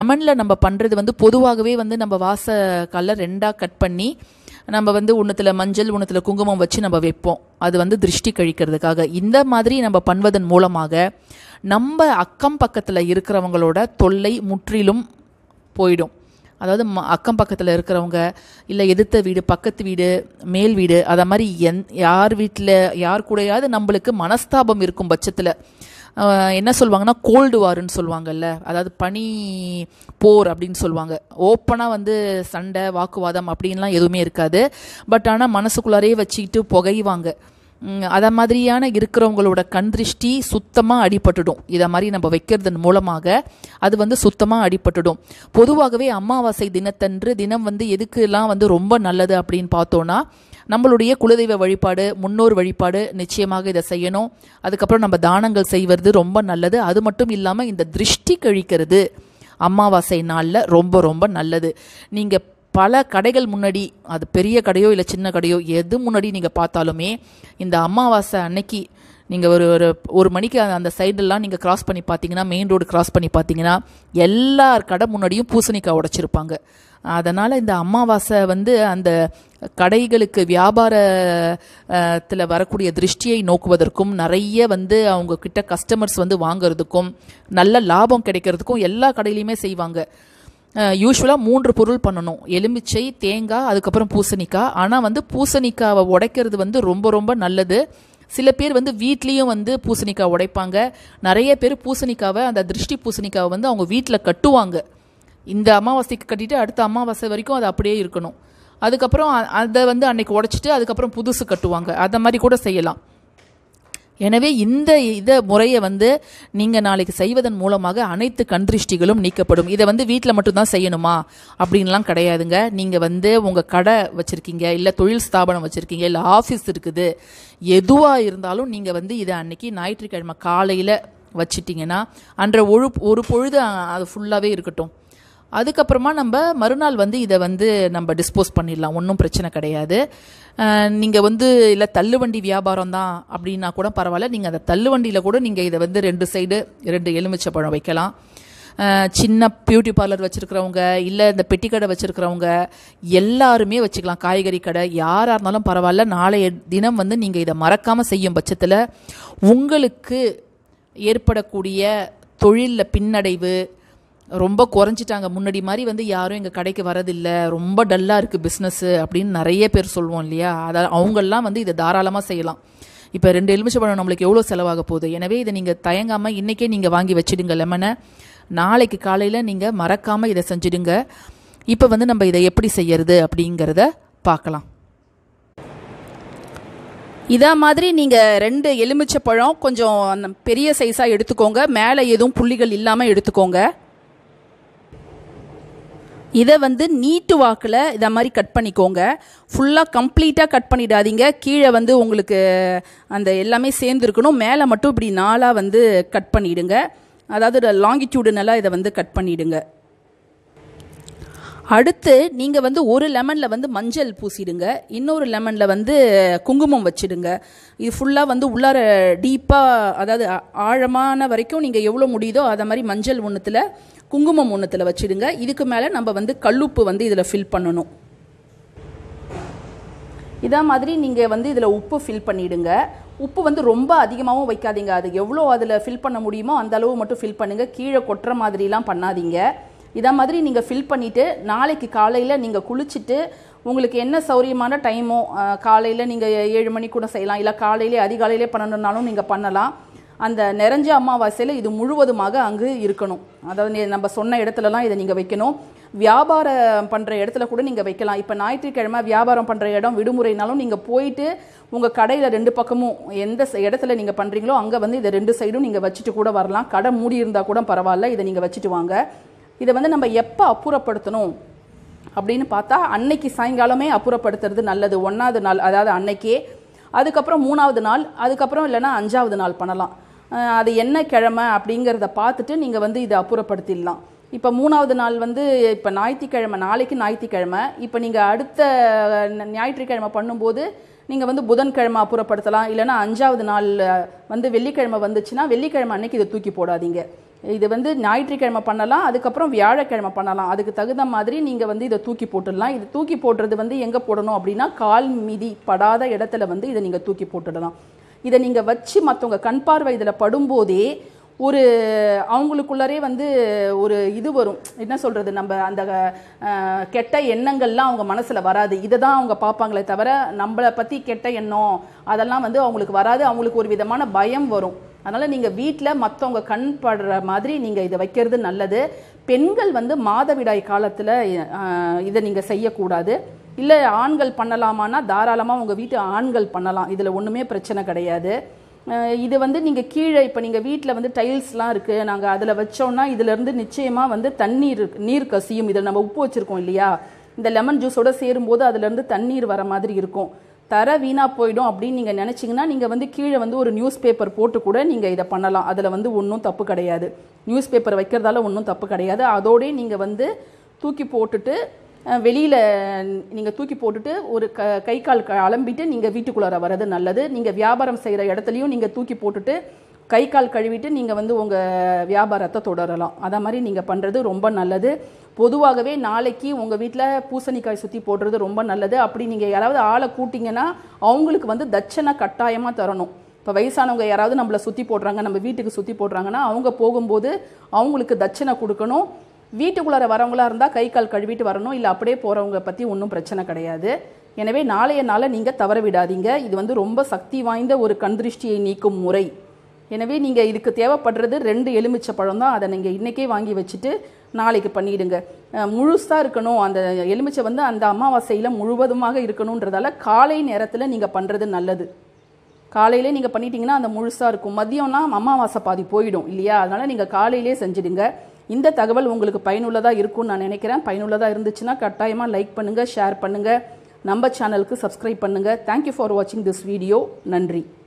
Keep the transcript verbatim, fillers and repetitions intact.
லெமனில் நம்ம பண்ணுறது வந்து பொதுவாகவே வந்து நம்ம வாசக்காலில் ரெண்டாக கட் பண்ணி நம்ம வந்து ஒன்றுத்தில் மஞ்சள் ஒன்றுத்தில் குங்குமம் வச்சு நம்ம வைப்போம். அது வந்து திருஷ்டி கழிக்கிறதுக்காக. இந்த மாதிரி நம்ம பண்ணுவதன் மூலமாக நம்ம அக்கம் பக்கத்தில் இருக்கிறவங்களோட தொல்லை முற்றிலும் போயிடும். அதாவது ம அக்கம் பக்கத்தில் இருக்கிறவங்க, இல்லை எதிர்த்த வீடு, பக்கத்து வீடு, மேல் வீடு, அதை மாதிரி எந் யார் வீட்டில் யார் கூடயாவது நம்மளுக்கு மனஸ்தாபம் இருக்கும் பட்சத்தில் என்ன சொல்லுவாங்கன்னா கோல்டு வாருன்னு சொல்லுவாங்கல்ல, அதாவது பனி போர் அப்படின்னு சொல்லுவாங்க. ஓப்பனாக வந்து சண்டை வாக்குவாதம் அப்படின்லாம் எதுவுமே இருக்காது. பட் ஆனால் மனசுக்குள்ளாரே வச்சுக்கிட்டு புகைவாங்க. அதை மாதிரியான இருக்கிறவங்களோட கண் திருஷ்டி சுத்தமாக அடிபட்டுடும். இதை மாதிரி நம்ம வைக்கிறதன் மூலமாக அது வந்து சுத்தமாக அடிபட்டுடும். பொதுவாகவே அமாவாசை தினத்தன்று தினம் வந்து எதுக்கெல்லாம் வந்து ரொம்ப நல்லது அப்படின்னு பார்த்தோன்னா, நம்மளுடைய குலதெய்வ வழிபாடு, முன்னோர் வழிபாடு நிச்சயமாக இதை செய்யணும். அதுக்கப்புறம் நம்ம தானங்கள் செய்வது ரொம்ப நல்லது. அது மட்டும் இல்லாமல் இந்த திருஷ்டி கழிக்கிறது அமாவாசை நாளில் ரொம்ப ரொம்ப நல்லது. நீங்கள் பல கடைகள் முன்னாடி, அது பெரிய கடையோ இல்லை சின்ன கடையோ, எது முன்னாடி நீங்கள் பார்த்தாலுமே இந்த அமாவாசை அன்னைக்கு நீங்கள் ஒரு ஒரு ஒரு மணிக்கு அந்த சைடெல்லாம் நீங்கள் கிராஸ் பண்ணி பார்த்தீங்கன்னா, மெயின் ரோடு கிராஸ் பண்ணி பார்த்தீங்கன்னா எல்லார் கடை முன்னாடியும் பூசணிக்காய் உடைச்சிருப்பாங்க. அதனால் இந்த அமாவாசை வந்து அந்த கடைகளுக்கு வியாபாரத்தில் வரக்கூடிய திருஷ்டியை நோக்குவதற்கும், நிறைய வந்து அவங்க கிட்ட கஸ்டமர்ஸ் வந்து வாங்கிறதுக்கும், நல்ல லாபம் கிடைக்கிறதுக்கும் எல்லா கடையிலையுமே செய்வாங்க. யூஸ்வலாக மூன்று பொருள் பண்ணணும்: எலுமிச்சை, தேங்காய், அதுக்கப்புறம் பூசணிக்காய். ஆனால் வந்து பூசணிக்காவை உடைக்கிறது வந்து ரொம்ப ரொம்ப நல்லது. சில பேர் வந்து வீட்லேயும் வந்து பூசணிக்காய் உடைப்பாங்க. நிறைய பேர் பூசணிக்காவை, அந்த திருஷ்டி பூசணிக்காவை வந்து அவங்க வீட்டில் கட்டுவாங்க. இந்த அமாவாசைக்கு கட்டிட்டு அடுத்த அமாவாசை வரைக்கும் அது அப்படியே இருக்கணும். அதுக்கப்புறம் அதை வந்து அன்னைக்கு உடைச்சிட்டு அதுக்கப்புறம் புதுசு கட்டுவாங்க. அதை மாதிரி கூட செய்யலாம். எனவே இந்த இதை முறையை வந்து நீங்கள் நாளைக்கு செய்வதன் மூலமாக அனைத்து கண் திருஷ்டிகளும் நீக்கப்படும். இதை வந்து வீட்டில் மட்டும்தான் செய்யணுமா அப்படின்லாம் கிடையாதுங்க. நீங்கள் வந்து உங்கள் கடை வச்சுருக்கீங்க, இல்லை தொழில் ஸ்தாபனம் வச்சுருக்கீங்க, இல்லை ஆஃபீஸ் இருக்குது, எதுவாக இருந்தாலும் நீங்கள் வந்து இதை அன்னைக்கு ஞாயிற்றுக்கிழமை காலையில் வச்சிட்டிங்கன்னா அன்ற ஒரு ஒரு பொழுது அது ஃபுல்லாகவே இருக்கட்டும். அதுக்கப்புறமா நம்ம மறுநாள் வந்து இதை வந்து நம்ம டிஸ்போஸ் பண்ணிடலாம். ஒன்றும் பிரச்சனை கிடையாது. நீங்கள் வந்து இல்லை தள்ளுவண்டி வியாபாரம் தான் அப்படின்னா கூட பரவாயில்ல. நீங்கள் அந்த தள்ளுவண்டியில் கூட நீங்கள் இதை வந்து ரெண்டு சைடு ரெண்டு எலுமிச்சை பழம் வைக்கலாம். சின்ன பியூட்டி பார்லர் வச்சுருக்கிறவங்க, இல்லை இந்த பெட்டி கடை வச்சுருக்கிறவங்க எல்லாருமே வச்சுக்கலாம். காய்கறி கடை யாராக இருந்தாலும் பரவாயில்ல. நாளைய தினம் வந்து நீங்கள் இதை மறக்காமல் செய்யும் பட்சத்தில் உங்களுக்கு ஏற்படக்கூடிய தொழிலில் பின்னடைவு ரொம்ப குறைஞ்சிட்டாங்க. முன்னாடி மாதிரி வந்து யாரும் எங்கள் கடைக்கு வரதில்லை, ரொம்ப டல்லாக இருக்குது பிஸ்னஸ்ஸு அப்படின்னு நிறைய பேர் சொல்லுவோம் இல்லையா? அதை அவங்கெல்லாம் வந்து இதை தாராளமாக செய்யலாம். இப்போ ரெண்டு எலுமிச்சை பழம் நம்மளுக்கு எவ்வளோ செலவாக போகுது? எனவே இதை நீங்கள் தயங்காமல் இன்றைக்கே நீங்கள் வாங்கி வச்சுடுங்க லெமனை. நாளைக்கு காலையில் நீங்கள் மறக்காமல் இதை செஞ்சுடுங்க. இப்போ வந்து நம்ம இதை எப்படி செய்யறது அப்படிங்கிறத பார்க்கலாம். இதே மாதிரி நீங்கள் ரெண்டு எலுமிச்சை பழம் கொஞ்சம் பெரிய சைஸாக எடுத்துக்கோங்க. மேலே எதுவும் புள்ளிகள் இல்லாமல் எடுத்துக்கோங்க. இதை வந்து நீட்டு வாக்கில் இதை மாதிரி கட் பண்ணிக்கோங்க. ஃபுல்லாக கம்ப்ளீட்டாக கட் பண்ணிடாதீங்க. கீழே வந்து உங்களுக்கு அந்த எல்லாமே சேர்ந்துருக்கணும். மேலே மட்டும் இப்படி நாளாக வந்து கட் பண்ணிவிடுங்க. அதாவது லாங்கிடியூடுனலாக இதை வந்து கட் பண்ணிவிடுங்க. அடுத்து நீங்கள் வந்து ஒரு லெமனில் வந்து மஞ்சள் பூசிடுங்க, இன்னொரு லெமனில் வந்து குங்குமம் வச்சுடுங்க. இது ஃபுல்லாக வந்து உள்ளார டீப்பாக, அதாவது ஆழமான வரைக்கும் நீங்கள் எவ்வளோ முடியுதோ அதை மாதிரி மஞ்சள் ஒன்றுத்தில் குங்குமம் ஒன்றுத்தில் வச்சுடுங்க. இதுக்கு மேலே நம்ம வந்து கல்லுப்பு வந்து இதில் ஃபில் பண்ணணும். இதே மாதிரி நீங்கள் வந்து இதில் உப்பு ஃபில் பண்ணிவிடுங்க. உப்பு வந்து ரொம்ப அதிகமாகவும் வைக்காதீங்க. அது எவ்வளோ அதில் ஃபில் பண்ண முடியுமோ அந்த அளவு மட்டும் ஃபில் பண்ணுங்கள். கீழே கொட்டுற மாதிரிலாம் பண்ணாதீங்க. இதே மாதிரி நீங்கள் ஃபில் பண்ணிவிட்டு நாளைக்கு காலையில் நீங்கள் குளிச்சுட்டு உங்களுக்கு என்ன சௌரியமான டைமோ, காலையில் நீங்கள் ஏழு மணிக்கு கூட செய்யலாம், இல்லை காலையிலே அதிகாலையிலே பண்ணணுன்னாலும் நீங்கள் பண்ணலாம். அந்த நிறைஞ்ச அமாவாசையில் இது முழுவதுமாக அங்கு இருக்கணும். அதாவது நம்ம சொன்ன இடத்துலலாம் இதை நீங்கள் வைக்கணும். வியாபாரம் பண்ணுற இடத்துல கூட நீங்கள் வைக்கலாம். இப்போ ஞாயிற்றுக்கிழமை வியாபாரம் பண்ணுற இடம் விடுமுறைனாலும் நீங்கள் போயிட்டு உங்கள் கடையில் ரெண்டு பக்கமும் எந்த இடத்துல நீங்கள் பண்ணுறீங்களோ அங்கே வந்து இதை ரெண்டு சைடும் நீங்கள் வச்சுட்டு கூட வரலாம். கடை மூடி இருந்தால் கூட பரவாயில்ல, இதை நீங்கள் வச்சுட்டு வாங்க. இதை வந்து நம்ம எப்போ அப்புறப்படுத்தணும் அப்படின்னு பார்த்தா அன்னைக்கு சாயங்காலமே அப்புறப்படுத்துறது நல்லது. ஒன்றாவது நாள், அதாவது அன்னைக்கே, அதுக்கப்புறம் மூணாவது நாள், அதுக்கப்புறம் இல்லைனா அஞ்சாவது நாள் பண்ணலாம். அது என்ன கிழமை அப்படிங்கிறத பார்த்துட்டு நீங்கள் வந்து இதை அப்புறப்படுத்திடலாம். இப்போ மூணாவது நாள் வந்து இப்போ ஞாயிற்றுக்கிழமை, நாளைக்கு ஞாயிற்றுக்கிழமை, இப்போ நீங்கள் அடுத்த ஞாயிற்றுக்கிழமை பண்ணும்போது நீங்கள் வந்து புதன்கிழமை அப்புறப்படுத்தலாம். இல்லைனா அஞ்சாவது நாள் வந்து வெள்ளிக்கிழமை வந்துச்சுன்னா வெள்ளிக்கிழமை அன்னைக்கு இதை தூக்கி போடாதீங்க. இது வந்து ஞாயிற்றுக்கிழமை பண்ணலாம், அதுக்கப்புறம் வியாழக்கிழமை பண்ணலாம். அதுக்கு தகுந்த மாதிரி நீங்கள் வந்து இதை தூக்கி போட்டுடலாம். இது தூக்கி போடுறது வந்து எங்கே போடணும் அப்படின்னா கால் மிதி படாத இடத்துல வந்து இதை நீங்கள் தூக்கி போட்டுடலாம். இதை நீங்கள் வச்சு மற்றவங்க கண் பார்வை இதில் படும்போதே ஒரு அவங்களுக்குள்ளரே வந்து ஒரு இது வரும், என்ன சொல்கிறது, நம்ம அந்த கெட்ட எண்ணங்கள்லாம் அவங்க மனசில் வராது. இதை தான் அவங்க பார்ப்பாங்களே தவிர நம்மளை பற்றி கெட்ட எண்ணம் அதெல்லாம் வந்து அவங்களுக்கு வராது. அவங்களுக்கு ஒரு விதமான பயம் வரும். அதனால் நீங்கள் வீட்டில் மற்றவங்க கண் படுற மாதிரி நீங்கள் இதை வைக்கிறது நல்லது. பெண்கள் வந்து மாதவிடாய் காலத்தில் இதை நீங்கள் செய்யக்கூடாது. இல்லை ஆண்கள் பண்ணலாமான்னா தாராளமாக உங்கள் வீட்டு ஆண்கள் பண்ணலாம், இதில் ஒன்றுமே பிரச்சனை கிடையாது. இது வந்து நீங்கள் கீழே இப்போ நீங்கள் வீட்டில் வந்து டைல்ஸ்லாம் இருக்குது, நாங்கள் அதில் வச்சோன்னா இதிலேருந்து நிச்சயமாக வந்து தண்ணீர் நீர் கசியும். இதில் நம்ம உப்பு வச்சுருக்கோம் இல்லையா, இந்த லெமன் ஜூஸோடு சேரும்போது அதுலேருந்து தண்ணீர் வர மாதிரி இருக்கும், தர வீணாக போயிடும் அப்படின்னு நீங்கள் நினச்சிங்கன்னா நீங்கள் வந்து கீழே வந்து ஒரு நியூஸ் பேப்பர் போட்டு கூட நீங்கள் இதை பண்ணலாம். அதில் வந்து ஒன்றும் தப்பு கிடையாது. நியூஸ் பேப்பர் வைக்கிறதால ஒன்றும் தப்பு கிடையாது. அதோடய நீங்கள் வந்து தூக்கி போட்டுட்டு வெளியில் நீங்கள் தூக்கி போட்டுட்டு ஒரு க கை கால் க அலம்பிட்டு நீங்கள் வீட்டுக்குள்ளார வர்றது நல்லது. நீங்கள் வியாபாரம் செய்கிற இடத்துலையும் நீங்கள் தூக்கி போட்டுட்டு கை கால் கழுவிட்டு நீங்கள் வந்து உங்கள் வியாபாரத்தை தொடரலாம். அதை மாதிரி நீங்கள் பண்ணுறது ரொம்ப நல்லது. பொதுவாகவே நாளைக்கு உங்கள் வீட்டில் பூசணிக்காய் சுற்றி போடுறது ரொம்ப நல்லது. அப்படி நீங்கள் யாராவது ஆளை கூட்டிங்கன்னா அவங்களுக்கு வந்து தட்சணை கட்டாயமாக தரணும். இப்போ வயசானவங்க யாராவது நம்மளை சுற்றி போடுறாங்க, நம்ம வீட்டுக்கு சுற்றி போடுறாங்கன்னா அவங்க போகும்போது அவங்களுக்கு தட்சணை கொடுக்கணும். வீட்டுக்குள்ளார வரவங்களா இருந்தால் கை கால் கழுவிட்டு வரணும், இல்லை அப்படியே போகிறவங்க பற்றி ஒன்றும் பிரச்சனை கிடையாது. எனவே நாளைய நாளை நீங்கள் தவற விடாதீங்க. இது வந்து ரொம்ப சக்தி வாய்ந்த ஒரு கண் திருஷ்டியை நீக்கும் முறை. எனவே நீங்கள் இதுக்கு தேவைப்படுறது ரெண்டு எலுமிச்சை பழம் தான். அதை நீங்கள் இன்றைக்கே வாங்கி வச்சுட்டு நாளைக்கு பண்ணிவிடுங்க. முழுசாக இருக்கணும், அந்த எலுமிச்சை வந்து அந்த அமாவாசையில் முழுவதுமாக இருக்கணுன்றதால காலை நேரத்தில் நீங்கள் பண்ணுறது நல்லது. காலையிலே நீங்கள் பண்ணிட்டீங்கன்னா அந்த முழுசாக இருக்கும். மதியம்னா அமாவாசை பாதி போயிடும் இல்லையா, அதனால் நீங்கள் காலையிலே செஞ்சுடுங்க. இந்த தகவல் உங்களுக்கு பயனுள்ளதாக இருக்கும்னு நான் நினைக்கிறேன். பயனுள்ளதாக இருந்துச்சுன்னா கட்டாயமாக லைக் பண்ணுங்கள், ஷேர் பண்ணுங்கள், நம்ம சேனலுக்கு சப்ஸ்கிரைப் பண்ணுங்கள். தேங்க்யூ ஃபார் வாட்சிங் திஸ் வீடியோ. நன்றி.